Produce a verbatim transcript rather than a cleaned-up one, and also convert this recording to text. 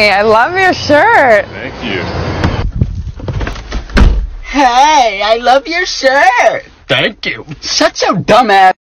Hey, I love your shirt. Thank you. Hey, I love your shirt. Thank you. Such a dumbass.